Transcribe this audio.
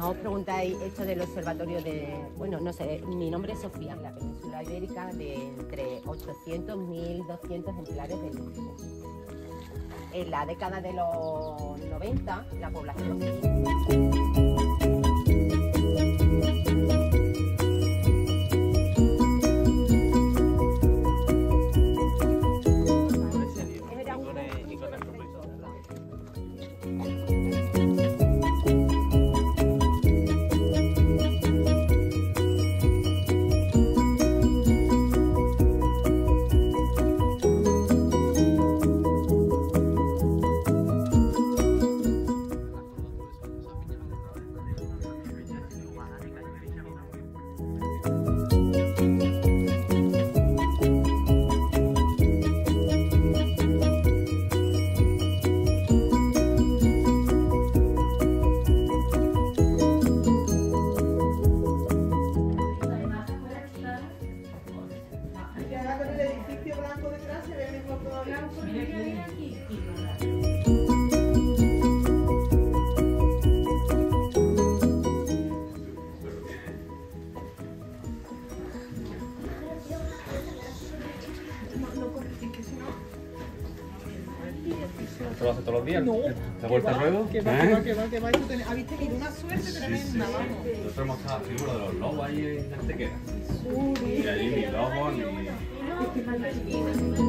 os preguntáis esto del observatorio de... Bueno, no sé, mi nombre es Sofía, en la península ibérica, de entre 800 y 1200 ejemplares de lujo. En la década de los 90, la población... ¿Esto lo hace todos los días? No. ¿La vuelta al ruedo? Que va. Habéis tenido una suerte tremenda, vamos. Nosotros hemos estado la figura de los lobos ahí en Antequera. Y allí ni lobos ni...